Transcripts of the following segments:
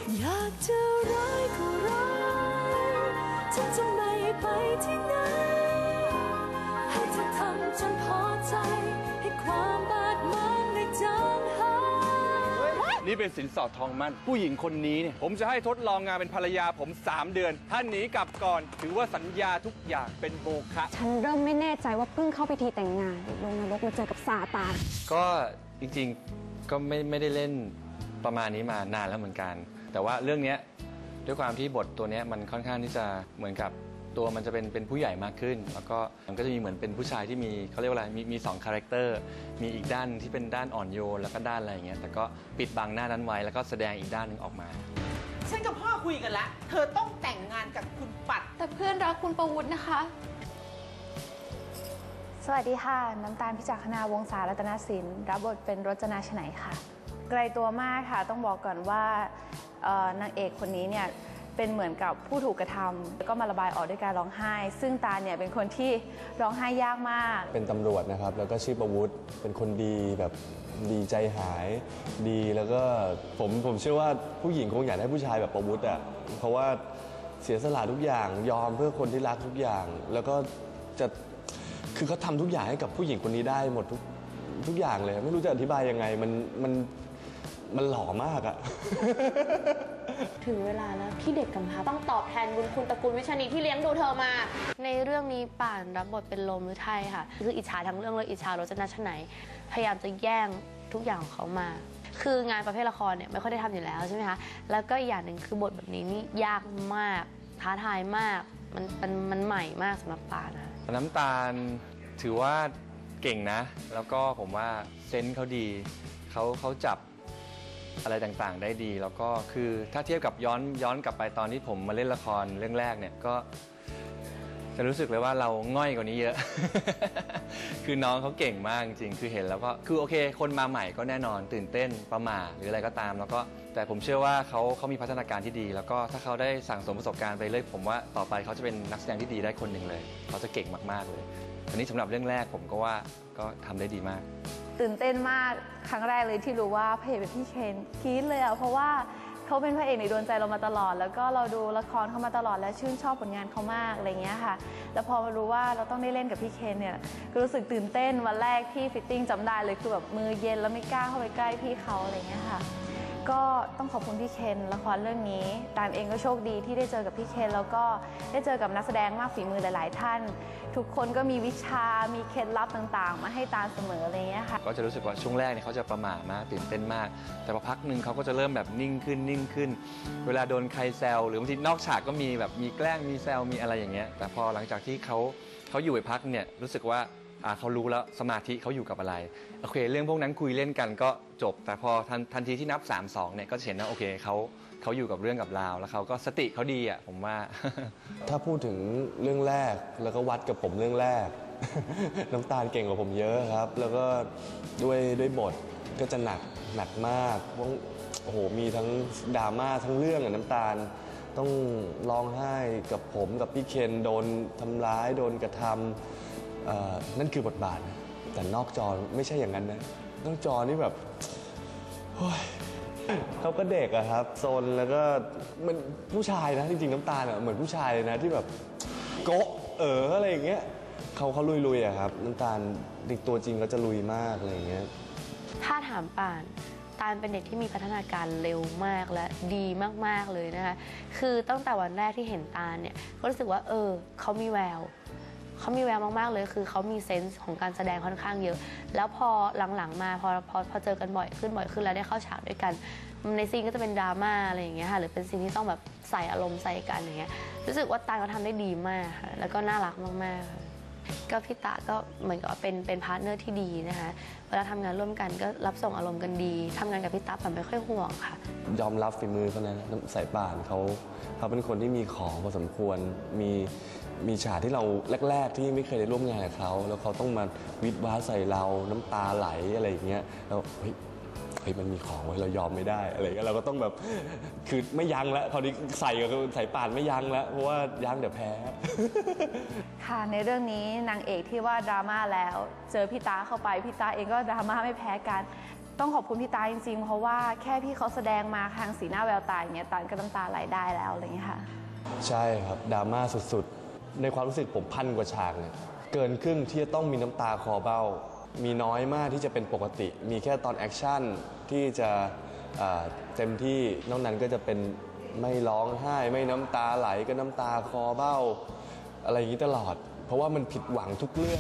อยากจะร้ายก็ร้ายฉันจะไม่ไปที่ไหนให้เธอทำจนพอใจให้ความบาดหมางได้จางหายนี่เป็นสินสอดทองมั่นผู้หญิงคนนี้เนี่ยผมจะให้ทดลองงานเป็นภรรยาผม3 เดือนถ้าหนีกลับก่อนถือว่าสัญญาทุกอย่างเป็นโมฆะฉันเริ่มไม่แน่ใจว่าเพิ่งเข้าพิธีแต่งงานลงนรกมาเจอกับซาตานก็จริงๆก็ไม่ได้เล่นประมาณนี้มานานแล้วเหมือนกันแต่ว่าเรื่องนี้ด้วยความที่บทตัวนี้มันค่อนข้างที่จะเหมือนกับตัวมันจะเป็นผู้ใหญ่มากขึ้นแล้วก็มันก็จะมีเหมือนเป็นผู้ชายที่มีเขาเรียกว่าอะไรมี2 คาแรคเตอร์มีอีกด้านที่เป็นด้านอ่อนโยนแล้วก็ด้านอะไรอย่างเงี้ยแต่ก็ปิดบังหน้านั้นไว้แล้วก็แสดงอีกด้านหนึ่งออกมาฉันกับพ่อคุยกันแล้วเธอต้องแต่งงานกับคุณปัดแต่เพื่อนรักคุณประวุฒินะคะสวัสดีค่ะน้ำตาลพิจักขณาวงศารัตนศิลป์รับบทเป็นรจนาชไนค่ะไกลตัวมากค่ะต้องบอกก่อนว่านางเอกคนนี้เนี่ยเป็นเหมือนกับผู้ถูกกระทำแล้วก็มาระบายออกด้วยการร้องไห้ซึ่งตาเนี่ยเป็นคนที่ร้องไห้ยากมากเป็นตำรวจนะครับแล้วก็ชื่อประวุฒิเป็นคนดีแบบดีใจหายดีแล้วก็ผมเชื่อว่าผู้หญิงคงอยากได้ผู้ชายแบบประวุฒิอ่ะเพราะว่าเสียสละทุกอย่างยอมเพื่อคนที่รักทุกอย่างแล้วก็จะคือเขาทำทุกอย่างให้กับผู้หญิงคนนี้ได้หมดทุกอย่างเลยไม่รู้จะอธิบายยังไงมันหล่อมากอะถึงเวลาแล้วที่เด็กกำพร้าต้องตอบแทนบุญคุณตระกูลวิชานีที่เลี้ยงดูเธอมาในเรื่องนี้ป่านรับบทเป็นลมฤทัยค่ะคืออิจฉาทั้งเรื่องเลยอิจฉารจนาชไนพยายามจะแย่งทุกอย่างของเขามาคืองานประเภทละครเนี่ยไม่ค่อยได้ทำอยู่แล้วใช่ไหมคะแล้วก็อย่างหนึ่งคือบทแบบนี้นี่ยากมากท้าทายมากมันใหม่มากสำหรับป่านนะน้ำตาลถือว่าเก่งนะแล้วก็ผมว่าเซนส์เขาดีเขาจับอะไรต่างๆได้ดีแล้วก็คือถ้าเทียบกับย้อนกลับไปตอนที่ผมมาเล่นละครเรื่องแรกเนี่ยก็จะรู้สึกเลยว่าเราง่อยกว่านี้เยอะ คือน้องเขาเก่งมากจริงคือเห็นแล้วก็คือโอเคคนมาใหม่ก็แน่นอนตื่นเต้นประหม่าหรืออะไรก็ตามแล้วก็แต่ผมเชื่อว่าเขามีพัฒนาการที่ดีแล้วก็ถ้าเขาได้สั่งสมประสบการณ์ไปเลยผมว่าต่อไปเขาจะเป็นนักแสดงที่ดีได้คนหนึ่งเลยเขาจะเก่งมากๆเลยอันนี้สำหรับเรื่องแรกผมก็ว่าก็ทำได้ดีมากตื่นเต้นมากครั้งแรกเลยที่รู้ว่าพระเอกเป็นพี่เคนกรี๊ดเลยอ่ะเพราะว่าเขาเป็นพระเอกในดวงใจเรามาตลอดแล้วก็เราดูละครเขามาตลอดและชื่นชอบผลงานเขามากอะไรเงี้ยค่ะแล้วพอมารู้ว่าเราต้องได้เล่นกับพี่เคนเนี่ยก็รู้สึกตื่นเต้นวันแรกที่ฟิตติ้งจำได้เลยคือแบบมือเย็นแล้วไม่กล้าเข้าไปใกล้พี่เขาอะไรเงี้ยค่ะก็ต้องขอบคุณพี่เคนละครเรื่องนี้ตาลเองก็โชคดีที่ได้เจอกับพี่เคนแล้วก็ได้เจอกับนักแสดงมากฝีมือหลายๆท่านทุกคนก็มีวิชามีเคล็ดลับต่างๆมาให้ตาลเสมออะไรเงี้ยค่ะก็จะรู้สึกว่าช่วงแรกเนี่ยเขาจะประหม่ามากตื่นเต้นมากแต่พอพักหนึ่งเขาก็จะเริ่มแบบนิ่งขึ้นเวลาโดนใครแซวหรือบางทีนอกฉากก็มีแบบมีแกล้งมีแซวมีอะไรอย่างเงี้ยแต่พอหลังจากที่เขาอยู่ไปพักเนี่ยรู้สึกว่าเขารู้แล้วสมาธิเขาอยู่กับอะไรโอเคเรื่องพวกนั้นคุยเล่นกันก็จบแต่พอทันทีที่นับ3-2เนี่ยก็จะเห็นว่าโอเคเขาอยู่กับเรื่องกับราวแล้วเขาก็สติเขาดีอ่ะผมว่าถ้าพูดถึงเรื่องแรกแล้วก็วัดกับผมเรื่องแรก น้ำตาลเก่งกว่าผมเยอะครับแล้วก็ด้วยบทก็จะหนักมากเพราะโอ้โหมีทั้งดราม่าทั้งเรื่องน้ำตาลต้องร้องไห้กับผมกับพี่เคนโดนทำร้ายโดนกระทำนั่นคือบทบาทแต่นอกจอไม่ใช่อย่างนั้นนะนอกจอนี่แบบเขาก็เด็กอะครับโซนแล้วก็มันผู้ชายนะจริงๆน้ำตาลอะเหมือนผู้ชายเลยนะที่แบบโกะอะไรอย่างเงี้ยเขาลุยๆอะครับน้ำตาลเด็กตัวจริงก็จะลุยมากอะไรอย่างเงี้ยถ้าถามป่านตาลเป็นเด็กที่มีพัฒนาการเร็วมากและดีมากๆเลยนะคะคือตั้งแต่วันแรกที่เห็นตาลเนี่ยก็รู้สึกว่าเขามีแววมากๆเลยคือเขามีเซนส์ของการแสดงค่อนข้างเยอะแล้วพอหลังๆมาพอเจอกันบ่อยขึ้นแล้วได้เข้าฉากด้วยกันในซีนก็จะเป็นดราม่าอะไรอย่างเงี้ยค่ะหรือเป็นซีนที่ต้องแบบใส่อารมณ์ใส่กันอย่างเงี้ยรู้สึกว่าตาลเขาทำได้ดีมากค่ะแล้วก็น่ารักมากๆก็พี่ตาก็เหมือนกับเป็นพาร์ทเนอร์ที่ดีนะคะเวลาทำงานร่วมกันก็รับส่งอารมณ์กันดีทำงานกับพี่ตาผมไม่ค่อยห่วงค่ะยอมรับฝีมือเขานะสายป่านเขาเป็นคนที่มีของพอสมควรมีฉากที่เราแรกๆที่ไม่เคยได้ร่วมงานกับเขาแล้วเขาต้องมาวิดว้าใส่เราน้ำตาไหลอะไรอย่างเงี้ยแล้วเฮ้ยมันมีของไว้เรายอมไม่ได้อะไรเงี้ยเราก็ต้องแบบคือไม่ยั้งแล้วคราวนี้ใส่กับสายป่านไม่ยั้งแล้วเพราะว่ายั้งเดี๋ยวแพ้ค่ะในเรื่องนี้นางเอกที่ว่าดราม่าแล้วเจอพี่ตาเข้าไปพี่ตาเองก็ดราม่าไม่แพ้กันต้องขอบคุณพี่ตาจริงๆเพราะว่าแค่พี่เขาแสดงมาทางสีหน้าแววตาอย่างเงี้ยตาลก็น้ำตาไหลได้แล้วอะไรอย่างเงี้ยค่ะใช่ครับดราม่าสุดๆในความรู้สึกผม1,000 กว่าฉากเนี่ยเกินครึ่งที่จะต้องมีน้ำตาคลอเบ้ามีน้อยมากที่จะเป็นปกติมีแค่ตอนแอคชั่นที่จะเต็มที่นอกนั้นก็จะเป็นไม่ร้องไห้ไม่น้ำตาไหลก็น้ำตาคลอเบ้าอะไรอย่างนี้ตลอดเพราะว่ามันผิดหวังทุกเรื่อง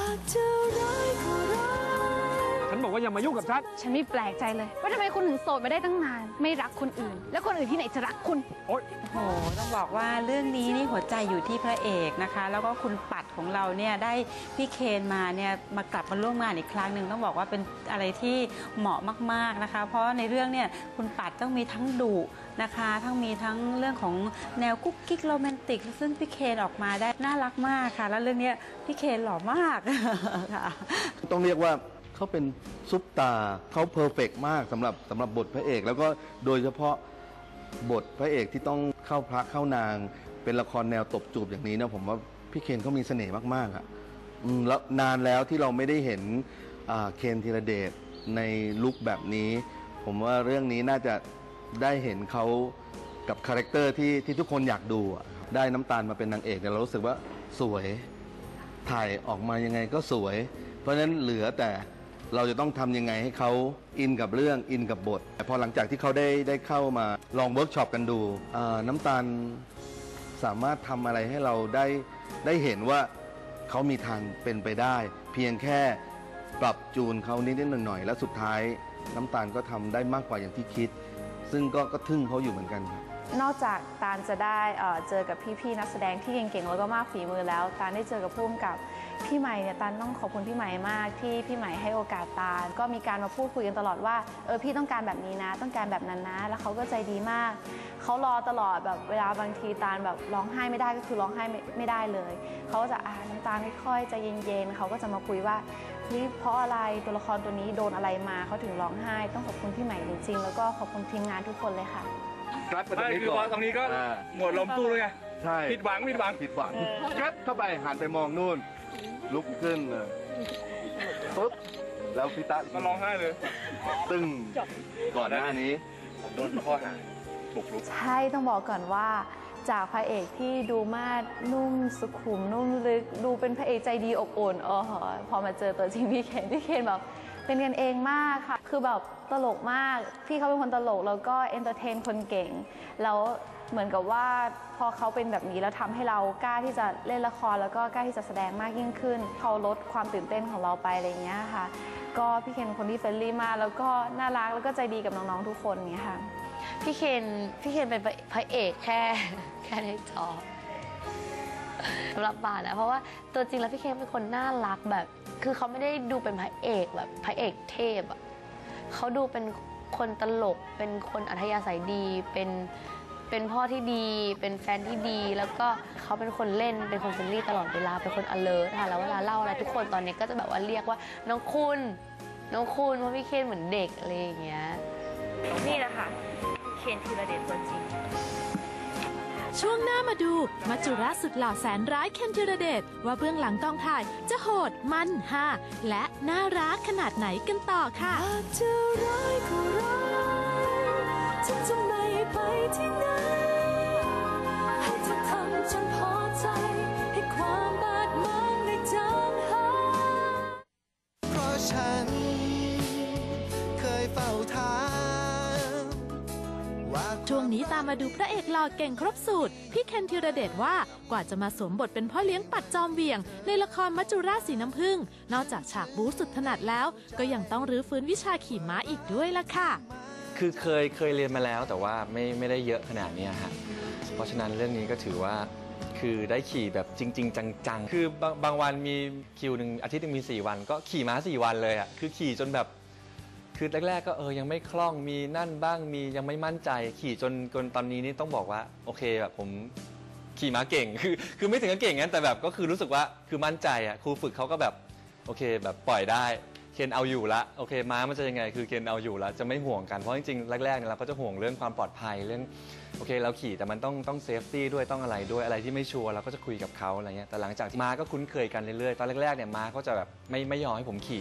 ฉันบอกว่าอย่ามายุ่งกับฉันฉันไม่แปลกใจเลยว่าทำไมคุณถึงโสดมาได้ตั้งนานไม่รักคนอื่น แล้วคนอื่นที่ไหนจะรักคุณโอ๊ยโอ้โหต้องบอกว่าเรื่องนี้นี่หัวใจอยู่ที่พระเอกนะคะแล้วก็คุณปัดของเราเนี่ยได้พี่เคนมาเนี่ยมากลับมาร่วมงานอีกครั้งหนึ่งต้องบอกว่าเป็นอะไรที่เหมาะมากๆนะคะเพราะในเรื่องเนี่ยคุณปัดต้องมีทั้งดุนะคะมีทั้งเรื่องของแนวกุ๊กกิ๊กโรแมนติกซึ่งพี่เคนออกมาได้น่ารักมากค่ะแล้วเรื่องนี้พี่เคนหล่อมากค่ะต้องเรียกว่าเขาเป็นซุปตาเขาเพอร์เฟกต์มากสำหรับบทพระเอก แล้วก็โดยเฉพาะบทพระเอกที่ต้องเข้าพระเข้านางเป็นละครแนวตบจูบอย่างนี้นะผมว่าพี่เคนเขามีเสน่ห์มากๆอ่ะแล้วนานแล้วที่เราไม่ได้เห็นเคนธีรเดชในลุคแบบนี้ผมว่าเรื่องนี้น่าจะได้เห็นเขากับคาแรคเตอร์ที่ทุกคนอยากดูได้น้ำตาลมาเป็นนางเอกเนี่ยเรารู้สึกว่าสวยถ่ายออกมายังไงก็สวยเพราะฉะนั้นเหลือแต่เราจะต้องทำยังไงให้เขาอินกับเรื่องอินกับบทพอหลังจากที่เขาได้เข้ามาลองเวิร์กช็อปกันดูน้ำตาลสามารถทำอะไรให้เราได้เห็นว่าเขามีทางเป็นไปได้เพียงแค่ปรับจูนเขานิดๆหน่อยๆแล้วสุดท้ายน้ำตาลก็ทำได้มากกว่าอย่างที่คิดซึ่งก็ทึ่งเขาอยู่เหมือนกันครับนอกจากตาลจะได้เจอกับพี่ๆนักแสดงที่เก่งๆแล้วก็มากฝีมือแล้วตาลได้เจอกับผู้กำกับพี่ใหม่เนี่ยตาลต้องขอบคุณพี่ใหม่มากที่พี่ใหม่ให้โอกาสตาลก็มีการมาพูดคุยกันตลอดว่าพี่ต้องการแบบนี้นะต้องการแบบนั้นนะแล้วเขาก็ใจดีมากเขารอตลอดแบบเวลาบางทีตาลแบบร้องไห้ไม่ได้ก็คือร้องไห้ไม่ได้เลยเขาก็จะน้ำตาลค่อยๆใจเย็นๆเขาก็จะมาคุยว่าเพราะอะไรตัวละครตัวนี้โดนอะไรมาเขาถึงร้องไห้ต้องขอบคุณพี่ใหม่จริงๆแล้วก็ขอบคุณทีมงานทุกคนเลยค่ะรัดมาตรงนี้ก่อนตรงนี้ก็หมดลมตู้เลยไงใช่ผิดหวังยัดเข้าไปหันไปมองนู่นลุกขึ้นเลยปุ๊บแล้วพี่ตาก็ร้องไห้เลยตึ้งก่อนหน้านี้ผมโดนข้อหาบุกรุกใช่ต้องบอกก่อนว่าจากพระเอกที่ดูมาดนุ่มสุขุมนุ่มลึกดูเป็นพระเอกใจดีอบอุ่นพอมาเจอตัวจริงพี่เคนแบบเป็นกันเองมากค่ะคือแบบตลกมากพี่เขาเป็นคนตลกแล้วก็เอนเตอร์เทนคนเก่งแล้วเหมือนกับว่าพอเขาเป็นแบบนี้แล้วทำให้เรากล้าที่จะเล่นละครแล้วก็กล้าที่จะแสดงมากยิ่งขึ้นเขาลดความตื่นเต้นของเราไปอะไรอย่างเงี้ยค่ะก็พี่เคนคนที่เฟรนลี่มากแล้วก็น่ารักแล้วก็ใจดีกับน้องๆทุกคนอย่างเงี้ยค่ะพี่เคนเป็นพระเอกแค่ในจอสำหรับป่านนะเพราะว่าตัวจริงแล้วพี่เคนเป็นคนน่ารักแบบคือเขาไม่ได้ดูเป็นพระเอกแบบพระเอกเทพอ่ะเขาดูเป็นคนตลกเป็นคนอัธยาศัยดีเป็นพ่อที่ดีเป็นแฟนที่ดีแล้วก็เขาเป็นคนเล่นเป็นคนเฟรนลี่ตลอดเวลาเป็นคน alert ค่ะแล้วเวลาเล่าอะไรทุกคนตอนนี้ก็จะแบบว่าเรียกว่าน้องคุณเพราะพี่เคนเหมือนเด็กอะไรอย่างเงี้ยนี่แหละค่ะเคนธีรเดชตัวจริงช่วงหน้ามาดูมัจจุราชสุดหล่อแสนร้ายเคนธีรเดชว่าเบื้องหลังกองถ่ายจะโหดมันฮาและน่ารักขนาดไหนกันต่อค่ะจะร้ายก็ร้ายฉันจะไม่ไปที่ไหนให้เธอทำฉันพอใจให้ความบาดหมางได้จางหายเพราะฉันเคยเฝ้าถามช่วงนี้ตามมาดูพระเอกหล่อเก่งครบสูตรพี่เคนธีรเดชว่ากว่าจะมาสวมบทเป็นพ่อเลี้ยงปัดจอมเวียงในละครมัจจุราชสีน้ำผึ้งนอกจากฉากบู๊สุดถนัดแล้วก็ยังต้องรื้อฟื้นวิชาขี่ม้าอีกด้วยล่ะค่ะคือเคยเรียนมาแล้วแต่ว่าไม่ได้เยอะขนาดนี้ฮะเพราะฉะนั้นเรื่องนี้ก็ถือว่าคือได้ขี่แบบจริงๆจังๆคือบางวันมีคิวหนึ่งอาทิตย์นึงมี4 วันก็ขี่ม้า4 วันเลยอ่ะคือขี่จนแบบคือแรกๆก็ยังไม่คล่องมีนั่นบ้างมียังไม่มั่นใจขี่จนตอนนี้นี่ต้องบอกว่าโอเคแบบผมขี่ม้าเก่งคือไม่ถึงกับเก่งงั้นแต่แบบก็คือรู้สึกว่าคือมั่นใจอ่ะครูฝึกเขาก็แบบโอเคแบบปล่อยได้เคนเอาอยู่ละโอเคม้ามันจะยังไงคือเคนเอาอยู่ละจะไม่ห่วงกันเพราะจริงๆแรกๆเนี่ยเราก็จะห่วงเรื่องความปลอดภัยเรื่องโอเคเราขี่แต่มันต้องเซฟตี้ด้วยต้องอะไรด้วยอะไรที่ไม่ชัวร์เราก็จะคุยกับเขาอะไรเงี้ยแต่หลังจากที่ม้าก็คุ้นเคยกันเรื่อยๆตอนแรกๆเนี่ยม้าเขาจะแบบไม่ยอมให้ผมขี่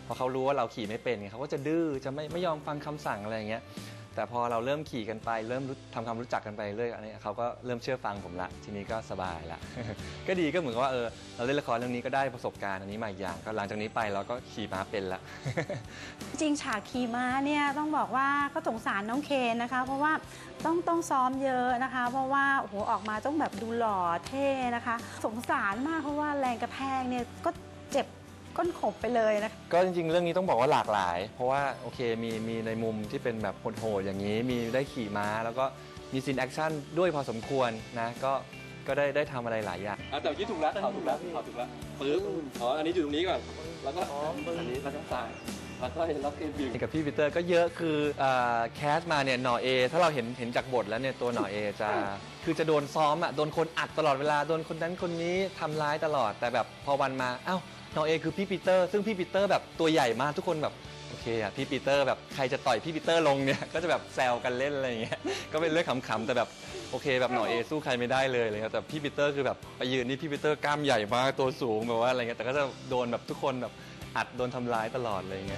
เพราะเขารู้ว่าเราขี่ไม่เป็นไงเขาก็จะดื้อจะไม่ยอมฟังคำสั่งอะไรอย่างเงี้ยแต่พอเราเริ่มขี่กันไปเริ่มทำความรู้จักกันไปเรื่อยอันนี้เขาก็เริ่มเชื่อฟังผมละทีนี้ก็สบายละ ก็ดีก็เหมือนกับว่าเราเล่นละครเรื่องนี้ก็ได้ประสบการณ์อันนี้มาอีกอย่างก็หลังจากนี้ไปเราก็ขี่ม้าเป็นละจริงฉากขี่ม้าเนี่ยต้องบอกว่าก็สงสารน้องเคนนะคะเพราะว่าต้องซ้อมเยอะนะคะเพราะว่าโอ้โหออกมาต้องแบบดูหล่อเท่นะคะสงสารมากเพราะว่าแรงกระแทกเนี่ยก็เจ็บก้นขบไปเลยนะคะก็จริงๆเรื่องนี้ต้องบอกว่าหลากหลายเพราะว่าโอเคมีในมุมที่เป็นแบบโหดๆอย่างนี้มีได้ขี่ม้าแล้วก็มีซีนแอคชั่นด้วยพอสมควรนะก็ได้ทำอะไรหลายอย่างแต่คิดถูกแล้วเขาถูกแล้วปึ๊บอันนี้อยู่ตรงนี้ก่อนแล้วก็อันนี้แล้วก็ซ้ายแล้วก็ล็อกเกนบิวกับพี่ปีเตอร์ก็เยอะคือแคสมาเนี่ยหน่อเอถ้าเราเห็นจากบทแล้วเนี่ยตัวหน่อเอจะโดนซ้อมโดนคนอัดตลอดเวลาโดนคนนั้นคนนี้ทำร้ายตลอดแต่แบบพอวันมาอ้าวหน่อเอคือพี่ปีเตอร์ซึ่งพี่ปีเตอร์แบบตัวใหญ่มากทุกคนแบบโอเคพี่ปีเตอร์แบบใครจะต่อยพี่ปีเตอร์ลงเนี่ยก็จะแบบแซวกันเล่นอะไรอย่างเงี้ยก็เป็นเรื่องขำๆแต่แบบโอเคแบบหน่อเอสู้ใครไม่ได้เลยอะไรเงี้ยแต่พี่ปีเตอร์คือแบบไปยืนนี่พี่ปีเตอร์กล้ามใหญ่มากตัวสูงแบบว่าอะไรเงี้ยแต่ก็จะโดนแบบทุกคนแบบอัดโดนทำร้ายตลอดอะไรเงี้ย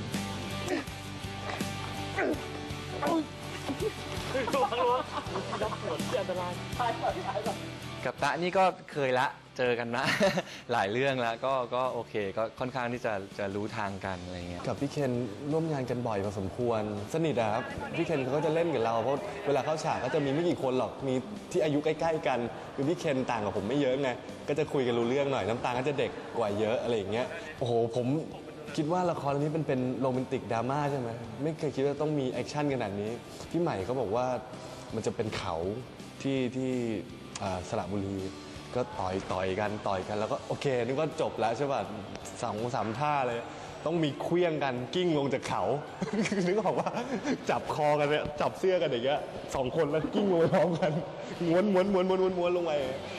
กับตะนี่ก็เคยละเจอกันนะ หลายเรื่องแล้วก็โอเคก็ค่อนข้างที่จะรู้ทางกันอะไรเงี้ยกับพี่เคนร่วมงานกันบ่อยพอสมควรสนิทครับพี่เคนเขาก็จะเล่นกับเราเพราะเวลาเข้าฉากก็จะมีไม่กี่คนหรอกมีที่อายุใกล้ๆกันคือพี่เคนต่างกับผมไม่เยอะไงก็จะคุยกันรู้เรื่องหน่อยน้ำตาลก็จะเด็กกว่าเยอะอะไรอย่างเงี้ยโอ้โหผมคิดว่าละครเรื่องนี้เป็นโรแมนติกดราม่าใช่ไหมไม่เคยคิดว่าต้องมีแอคชั่นขนาดนี้พี่ใหม่เขาบอกว่ามันจะเป็นเขาที่สระบุรีก็ต่อยกันแล้วก็โอเคนึกว่าจบแล้วใช่ป่ะ2-3 ท่าเลยต้องมีเคลื่องกันกิ้งลงจากเขา นึกออกว่าจับคอกันเนี่ยจับเสื้อกันอย่างเงี้ย2 คนแล้วกิ้งลงพร้อมกันม้วนลงไป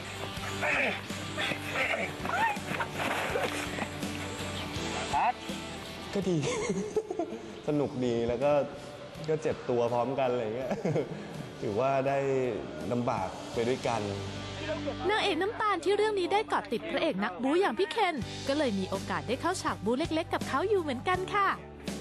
ก็ดี สนุกดีแล้วก็เจ็บตัวพร้อมกันอะไรเงี้ยถือว่าได้ลำบากไปด้วยกันนางเอกน้ำตาลที่เรื่องนี้ได้เกาะติดพระเอกนักบู๊อย่างพี่เคนก็เลยมีโอกาสได้เข้าฉากบู๊เล็กๆกับเขาอยู่เหมือนกันค่ะ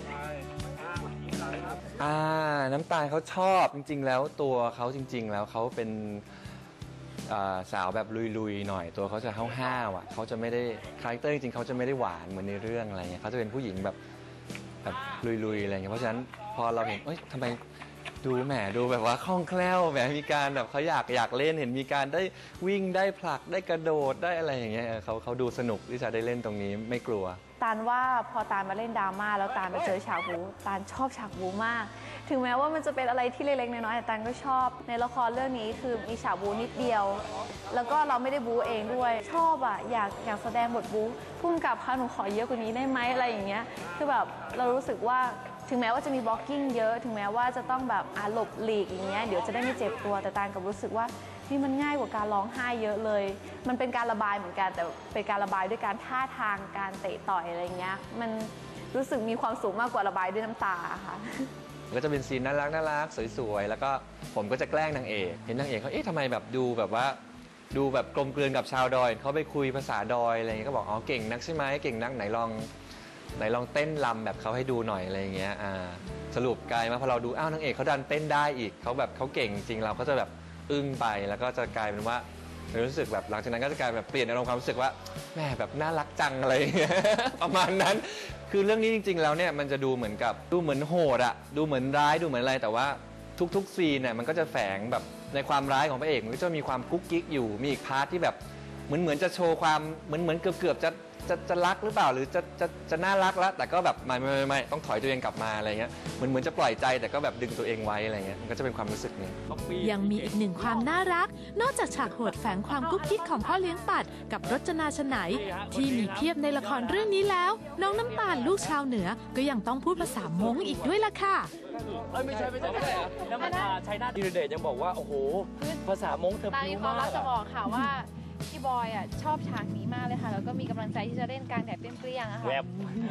น้ำตาลเขาชอบจริงๆแล้วตัวเขาจริงๆแล้วเขาเป็นสาวแบบลุยๆหน่อยตัวเขาจะห้าวๆเขาจะไม่ได้คาแรคเตอร์จริงๆเขาจะไม่ได้หวานเหมือนในเรื่องอะไรเงี้ยเขาจะเป็นผู้หญิงแบบลุยๆอะไรเงี้ยเพราะฉะนั้นพอเราเห็นทำไมดูแบบว่าคล่องแคล่วแหมมีการแบบเขาอยากเล่นเห็นมีการได้วิ่งได้ผลักได้กระโดดได้อะไรอย่างเงี้ยเขาดูสนุกที่จะได้เล่นตรงนี้ไม่กลัวตาลว่าพอตาลมาเล่นดราม่าแล้วตาลมาเจอฉากบู๊ตาลชอบฉากบู๊มากถึงแม้ว่ามันจะเป็นอะไรที่เล็กๆน้อยๆแต่ตาลก็ชอบในละครเรื่องนี้คือมีฉากบู๊นิดเดียวแล้วก็เราไม่ได้บู๊เองด้วยชอบอยากแสดงบทบู๊พุ่งกับค่ะหนูขอเยอะกว่านี้ได้ไหมอะไรอย่างเงี้ยคือแบบเรารู้สึกว่าถึงแม้ว่าจะมีบล็อกกิ้งเยอะถึงแม้ว่าจะต้องแบบหลบหลีกอย่างเงี้ยเดี๋ยวจะได้ไม่เจ็บตัวแต่ตาลกับรู้สึกว่านี่มันง่ายกว่าการร้องไห้เยอะเลยมันเป็นการระบายเหมือนกันแต่เป็นการระบายด้วยการท่าทางการเตะต่อยอะไรเงี้ยมันรู้สึกมีความสุขมากกว่าระบายด้วยน้ำตาค่ะก็จะเป็นซีนน่ารักสวยๆแล้วก็ผมก็จะแกล้งนางเอกเห็นนางเอกเขาทำไมแบบดูแบบกลมกลืนกับชาวดอยเขาไปคุยภาษาดอยอะไรเงี้ยก็บอกเก่งนักใช่ไหมเก่งนักไหนลองเต้นรำแบบเขาให้ดูหน่อยอะไรอย่างเงี้ยสรุปกลายมาพอเราดูนางเอกเขาดันเต้นได้อีกเขาเก่งจริงเราก็จะแบบอึ้งไปแล้วก็จะกลายเป็นว่ารู้สึกแบบหลังจากนั้นก็จะกลายแบบเปลี่ยนอารมณ์ความรู้สึกว่าแม่แบบน่ารักจังอะไรประมาณนั้นคือเรื่องนี้จริงๆแล้วเนี่ยมันจะดูเหมือนโหดดูเหมือนร้ายดูเหมือนอะไรแต่ว่าทุกซีนเนี่ยมันก็จะแฝงแบบในความร้ายของพระเอกมันก็จะมีความกุ๊กกิ๊กอยู่มีอีกพาร์ทที่แบบเหมือนจะโชว์ความเหมือนเกือบจะรักหรือเปล่าหรือจะน่ารักแล้วแต่ก็แบบไม่ต้องถอยตัวเองกลับมาอะไรเงี้ยเหมือนจะปล่อยใจแต่ก็แบบดึงตัวเองไว้อะไรเงี้ยมันก็จะเป็นความรู้สึกนี้ยังมีอีกหนึ่งความน่ารักนอกจากฉากโหดแฝงความกุ๊กกิ๊กของพ่อเลี้ยงปัดกับรจนาชไนที่มีเพียบในละครเรื่องนี้แล้วน้องน้ำตาลลูกชาวเหนือก็ยังต้องพูดภาษามงอีกด้วยล่ะค่ะไม่ใช่แล้วมันชัยนาทธีรเดชยังบอกว่าโอ้โหภาษามงเธอพิ้วมากจะบอกค่ะว่าพี่บอยชอบฉากนี้มากเลยค่ะแล้วก็มีกำลังใจที่จะเล่นกลางแดดเปรี้ยงๆอะค่ะ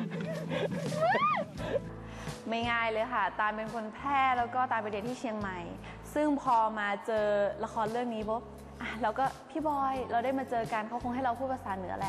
ไม่ง่ายเลยค่ะตาลเป็นคนแพร่แล้วก็ตาลไปเรียนที่เชียงใหม่ซึ่งพอมาเจอละครเรื่องนี้ปุ๊บแล้วก็พี่บอยเราได้มาเจอกันเขาคงให้เราพูดภาษาเหนือแหละ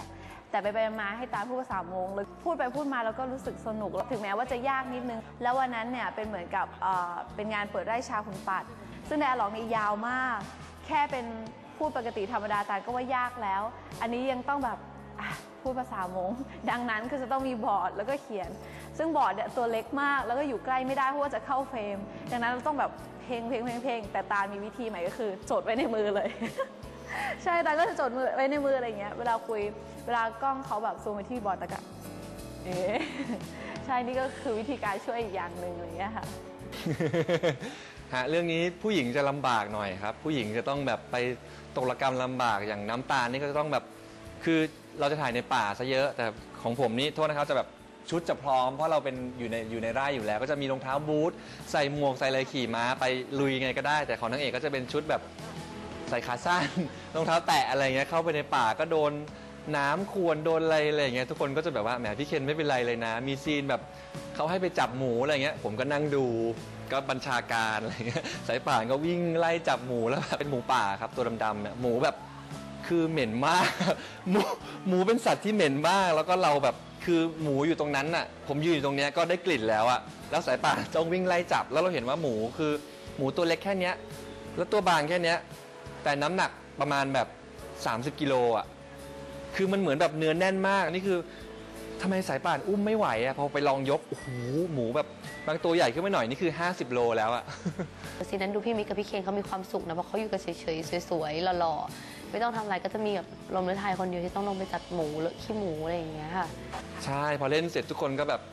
แต่ไปมาให้ตาพูดภาษามงเลยพูดไปพูดมาแล้วก็รู้สึกสนุกถึงแม้ว่าจะยากนิดนึงแล้ววันนั้นเนี่ยเป็นเหมือนกับเป็นงานเปิดไร่ชาคุณปัดซึ่งไดอะล็อกนี่ยาวมากแค่เป็นพูดปกติธรรมดาตาก็ว่ายากแล้วอันนี้ยังต้องแบบพูดภาษามงดังนั้นคือจะต้องมีบอร์ดแล้วก็เขียนซึ่งบอร์ดเนี่ยตัวเล็กมากแล้วก็อยู่ใกล้ไม่ได้เพราะว่าจะเข้าเฟรมดังนั้นเราต้องแบบเพลงแต่ตามีวิธีใหม่ก็คือจดไว้ในมือเลย ใช่ตาก็จะจดไว้ในมืออะไรอย่างเงี้ยเวลาคุยเวลากล้องเขาแบบซูมไปที่บอร์ดตะกะใช่นี่ก็คือวิธีการช่วยอีกอย่างหนึ่งอะไรอย่างเงี้ยค่ะเรื่องนี้ผู้หญิงจะลำบากหน่อยครับผู้หญิงจะต้องแบบไปตกระกรรมลำบากอย่างน้ำตาลนี่ก็จะต้องแบบคือเราจะถ่ายในป่าซะเยอะแต่ของผมนี่โทษนะครับจะแบบชุดจะพร้อมเพราะเราเป็นอยู่ในไร่อยู่แล้วก็จะมีรองเท้าบูทใส่หมวกใส่อะไรขี่ม้าไปลุยไงก็ได้แต่ของนางเอกก็จะเป็นชุดแบบใส่ขาสั้น รองเท้าแตะอะไรเงี้ยเข้าไปในป่าก็โดนน้ำควรโดนอะไรอย่างเงี้ยทุกคนก็จะแบบว่าแหมพี่เคนไม่เป็นไรเลยนะมีซีนแบบเขาให้ไปจับหมูอะไรเงี้ยผมก็นั่งดูก็บัญชาการอะไรเงี้ยสายป่านก็วิ่งไล่จับหมูแล้วเป็นหมูป่าครับตัวดำๆเนี่ยหมูแบบคือเหม็นมากหมูเป็นสัตว์ที่เหม็นมากแล้วก็เราแบบคือหมูอยู่ตรงนั้นน่ะผมยืนอยู่ตรงนี้ก็ได้กลิ่นแล้วอะแล้วสายป่านจ้องวิ่งไล่จับแล้วเราเห็นว่าหมูคือหมูตัวเล็กแค่นี้แล้วตัวบางแค่นี้แต่น้ำหนักประมาณแบบ30 กิโลอะคือมันเหมือนแบบเนื้อแน่นมากนี่คือทำไมสายป่านอุ้มไม่ไหวอะพอไปลองยกโอ้โหหมูแบบบางตัวใหญ่ขึ้นมาหน่อยนี่คือ50 โลแล้วอะซีนนั้นดูพี่มิกกับพี่เคนเขามีความสุขนะเพราะเขาอยู่กันเฉยๆสวยๆหล่อๆไม่ต้องทำอะไรก็จะมีแบบลมฤทัยคนเดียวที่ต้องลงไปจัดหมูเลอะขี้หมูอะไรอย่างเงี้ยค่ะใช่พอเล่นเสร็จทุกคนก็แบบ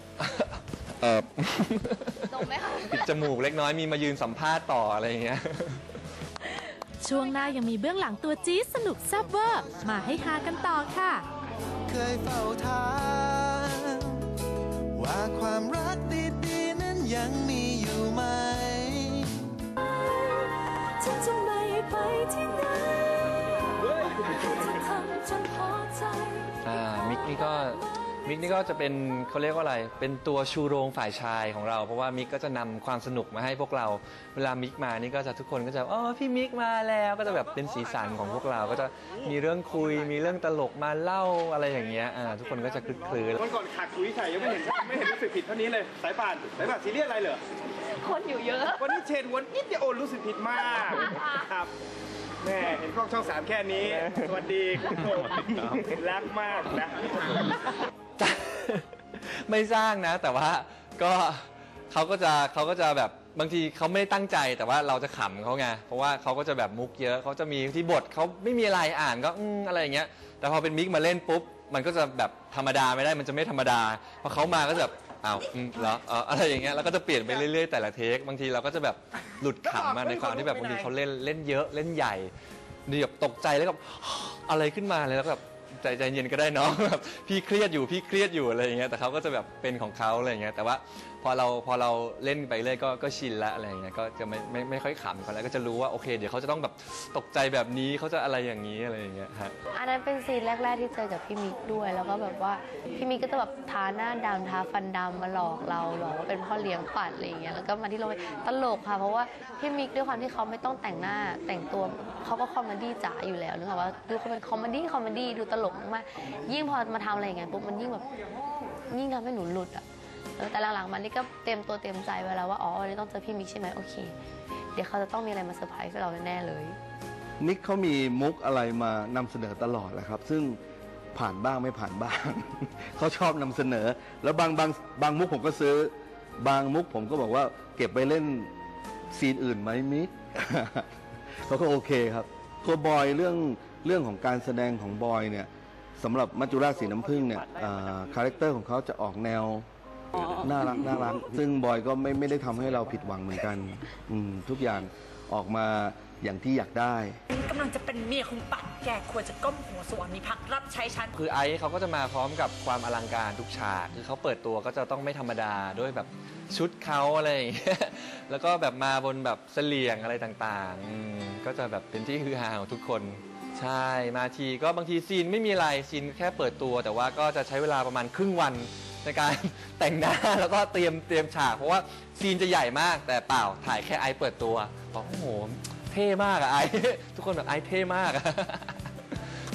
ตรงไหมคะปิดจมูกเล็กน้อยมีมายืนสัมภาษณ์ต่ออะไรอย่างเงี้ยช่วงหน้ายังมีเบื้องหลังตัวจี๊ดสนุกแซ่บเวอร์มาให้ฮากันต่อค่ะเคยเฝ้าถามว่าความรักดีๆนั้นยังมีอยู่ไหมฉันจะไม่ไปที่ไหนจะทำจนพอใจมิกนี่ก็จะเป็นเขาเรียกว่าอะไรเป็นตัวชูโรงฝ่ายชายของเราเพราะว่ามิกก็จะนำความสนุกมาให้พวกเราเวลามิกมานี่ก็จะทุกคนก็จะพี่มิกมาแล้วก็จะแบบเป็นสีสันของพวกเราก็จะมีเรื่องคุยมีเรื่องตลกมาเล่าอะไรอย่างเงี้ยทุกคนก็จะคลึกคลื้นวันก่อนขาดคุยไข่ยังไม่เห็นรู้สึกผิดเท่านี้เลยสายป่านซีเรียสอะไรเหรอคนอยู่เยอะวันนี้เชนวันนิดเดียวรู้สึกผิดมากครับแม่เห็นกล้องช่อง3แค่นี้สวัสดีคุณผู้ชมรักมากนะไม่สร้างนะแต่ว่าก็เขาก็จะแบบบางทีเขาไม่ได้ตั้งใจแต่ว่าเราจะขำเขาไงเพราะว่าเขาก็จะแบบมุกเยอะเขาจะมีที่บทเขาไม่มีอะไรอ่านก็อะไรอย่างเงี้ยแต่พอเป็นมิกมาเล่นปุ๊บมันก็จะแบบธรรมดาไม่ได้มันจะไม่ธรรมดาพอเขามาก็จะแบบอ้าวเหรออะไรอย่างเงี้ยแล้วก็จะเปลี่ยนไปเรื่อยๆแต่ละเทคบางทีเราก็จะแบบหลุดขำมาในความที่แบบบางทีเขาเล่นเยอะเล่นใหญ่นี่แบบตกใจแล้วก็อะไรขึ้นมาเลยแล้วแบบใจเย็นก็ได้เนาะแบบพี่เครียดอยู่อะไรอย่างเงี้ยแต่เขาก็จะแบบเป็นของเขาอะไรอย่างเงี้ยแต่ว่าพอเราเล่นไปเรื่อยก็ชินละอะไรอย่างเงี้ยก็จะไม่ค่อยขำเขาแล้วก็จะรู้ว่าโอเคเดี๋ยวเขาจะต้องแบบตกใจแบบนี้เขาจะอะไรอย่างนี้อะไรอย่างเงี้ยฮะอันนั้นเป็นซีนแรกๆที่เจอกับพี่มิกด้วยแล้วก็แบบว่าพี่มิกก็จะแบบทาหน้าดำทาฟันดำมาหลอกเราหลอกว่าเป็นพ่อเลี้ยงปัดอะไรอย่างเงี้ยแล้วก็มาที่เราตลกค่ะเพราะว่าพี่มิกด้วยความที่เขาไม่ต้องแต่งหน้าแต่งตัวเขาก็คอมเมดี้จ๋าอยู่แล้วนึกออกว่าดูเขาเป็นคอมเมดี้ดูตลกมากยิ่งพอมาทำอะไรอย่างเงี้ยปุ๊บมันยิ่งทำให้หนูหลุดอ่ะแต่หลังๆมันนี่ก็เตรียมตัวเตรียมใจไว้แล้วว่าวันนี้ต้องเจอพี่มิกใช่ไหมโอเคเดี๋ยวเขาจะต้องมีอะไรมาเซอร์ไพรส์เราแน่ๆเลยมิกเขามีมุกอะไรมานำเสนอตลอดแหละครับซึ่งผ่านบ้างไม่ผ่านบ้าง เขาชอบนำเสนอแล้วบางมุกผมก็ซื้อบางมุกผมก็บอกว่าเก็บไปเล่นซีนอื่นไหมมิก เขาก็โอเคครับตัวบอยเรื่องของการแสดงของบอยเนี่ยสำหรับมัจจุราชสีน้ำผึ้งเนี่ยคาแรคเตอร์ของเขาจะออกแนวน่ารักซึ่งบอยก็ไม่ได้ทำให้เราผิดหวังเหมือนกันทุกอย่างออกมาอย่างที่อยากได้กำลังจะเป็นเมียของปัดแกควรจะก้มหัวสวามีภักดิ์รับใช้ฉันคือไอซ์เขาก็จะมาพร้อมกับความอลังการทุกฉากคือเขาเปิดตัวก็จะต้องไม่ธรรมดาด้วยแบบชุดเขาอะไรอย่างเงี้ยแล้วก็แบบมาบนแบบเสลี่ยงอะไรต่างๆก็จะแบบเป็นที่ฮือฮาของทุกคนใช่มาทีก็บางทีซีนไม่มีอะไรซีนแค่เปิดตัวแต่ว่าก็จะใช้เวลาประมาณครึ่งวันในการแต่งหน้าแล้วก็เตรียมฉากเพราะว่าซีนจะใหญ่มากแต่เปล่าถ่ายแค่ไอซ์เปิดตัวบอกโอ้โหเท่มากอะไอซ์ทุกคนแบบไอซ์เท่มาก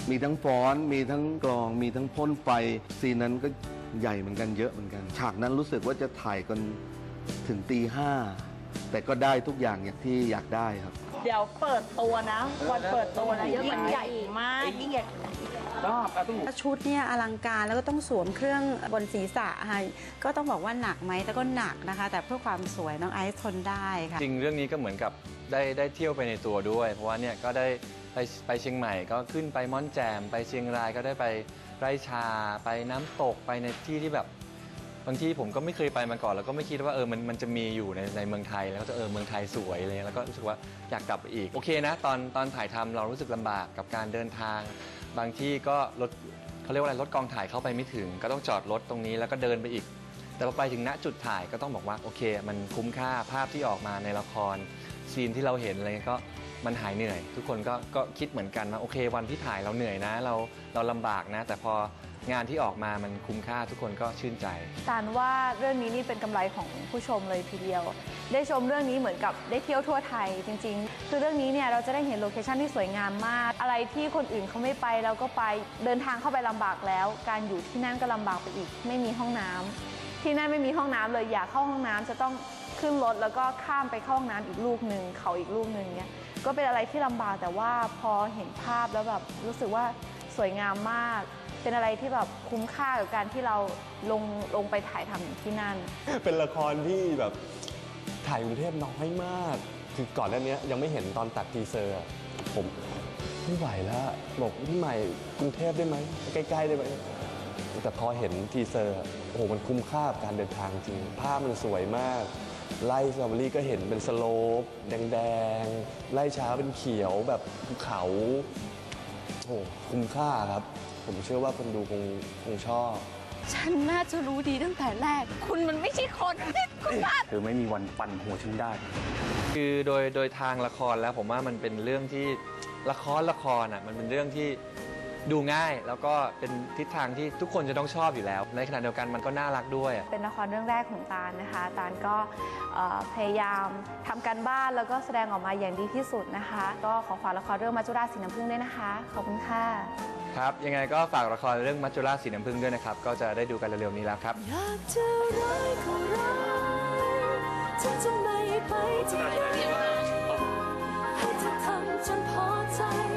มีทั้งฟ้อนมีทั้งกลองมีทั้งพ่นไฟซีนนั้นก็ใหญ่เหมือนกันเยอะเหมือนกันฉากนั้นรู้สึกว่าจะถ่ายกันถึงตี 5แต่ก็ได้ทุกอย่างอย่างที่อยากได้ครับเดี๋ยวเปิดตัวนะวันเปิดตัวนะยิ่งใหญ่มากยิ่งใหญ่ชุดเนี่ยอลังการแล้วก็ต้องสวมเครื่องบนศีรษะให้ก็ต้องบอกว่าหนักไหมแต่ก็หนักนะคะแต่เพื่อความสวยน้องไอซ์ทนได้ค่ะจริงเรื่องนี้ก็เหมือนกับได้เที่ยวไปในตัวด้วย เพราะว่าเนี่ยก็ได้ไปเชียงใหม่ก็ขึ้นไปม่อนแจ่มไปเชียงรายก็ได้ไปไร่ชาไปน้ำตกไปในที่ที่แบบบางที่ผมก็ไม่เคยไปมาก่อนแล้วก็ไม่คิดว่ามันจะมีอยู่ในเมืองไทยแล้วก็จะเมืองไทยสวยเลยแล้วก็รู้สึกว่าอยากกลับไปอีกโอเคนะตอนถ่ายทำเรารู้สึกลำบากกับการเดินทางบางที่ก็รถเขาเรียกว่าอะไรรถกองถ่ายเข้าไปไม่ถึงก็ต้องจอดรถตรงนี้แล้วก็เดินไปอีกแต่พอไปถึงณจุดถ่ายก็ต้องบอกว่าโอเคมันคุ้มค่าภาพที่ออกมาในละครซีนที่เราเห็นอะไรก็มันหายเหนื่อยทุกคนก็คิดเหมือนกันว่าโอเควันที่ถ่ายเราเหนื่อยนะเราลำบากนะแต่พองานที่ออกมามันคุ้มค่าทุกคนก็ชื่นใจตานว่าเรื่องนี้นี่เป็นกำไรของผู้ชมเลยทีเดียวได้ชมเรื่องนี้เหมือนกับได้เที่ยวทั่วไทยจริงๆคือเรื่องนี้เนี่ยเราจะได้เห็นโลเคชั่นที่สวยงามมากอะไรที่คนอื่นเขาไม่ไปเราก็ไปเดินทางเข้าไปลำบากแล้วการอยู่ที่นั่นก็ลำบากไปอีกไม่มีห้องน้ำที่นั่นไม่มีห้องน้ำเลยอยากเข้าห้องน้ำจะต้องขึ้นรถแล้วก็ข้ามไปเข้าห้องน้ำอีกลูกหนึ่งเขาอีกลูกหนึ่งเนี่ยก็เป็นอะไรที่ลำบากแต่ว่าพอเห็นภาพแล้วแบบรู้สึกว่าสวยงามมากเป็นอะไรที่แบบคุ้มค่ากับการที่เราลงไปถ่ายทำอยู่ที่นั่นเป็นละครที่แบบถ่ายกรุงเทพน้อยมากคือก่อนหน้านี้ยังไม่เห็นตอนตัดทีเซอร์ผมไม่ไหวแล้วบอกพี่ใหม่กรุงเทพได้ไหมใกล้ๆได้ไหมแต่พอเห็นทีเซอร์โอ้โหมันคุ้มค่ากับการเดินทางจริงภาพมันสวยมากไล่สตรอเบอรี่ก็เห็นเป็นสโลปแดงๆไล่ช้าเป็นเขียวแบบภูเขาโอ้คุ้มค่าครับผมเชื่อว่าคนดูคงชอบฉันน่าจะรู้ดีตั้งแต่แรกคุณมันไม่ใช่คนคุณบ้าเธอไม่มีวันปั่นหัวฉันได้คือโดยทางละครแล้วผมว่ามันเป็นเรื่องที่ละครอ่ะมันเป็นเรื่องที่ดูง่ายแล้วก็เป็นทิศทางที่ทุกคนจะต้องชอบอยู่แล้วในขณะเดียวกันมันก็น่ารักด้วยเป็นละครเรื่องแรกของตาลนะคะตาลก็พยายามทำการบ้านแล้วก็แสดงออกมาอย่างดีที่สุดนะคะก็ขอฝากละครเรื่องมัจจุราชสีน้ำผึ้งด้วยนะคะขอบคุณค่ะครับยังไงก็ฝากละครเรื่องมัจจุราชสีน้ำผึ้งด้วยนะครับก็จะได้ดูกันเร็วๆนี้แล้วครับอยากจะร้ายก็ร้ายฉันจะไม่ไปที่ไหนให้เธอทำจนพอใจ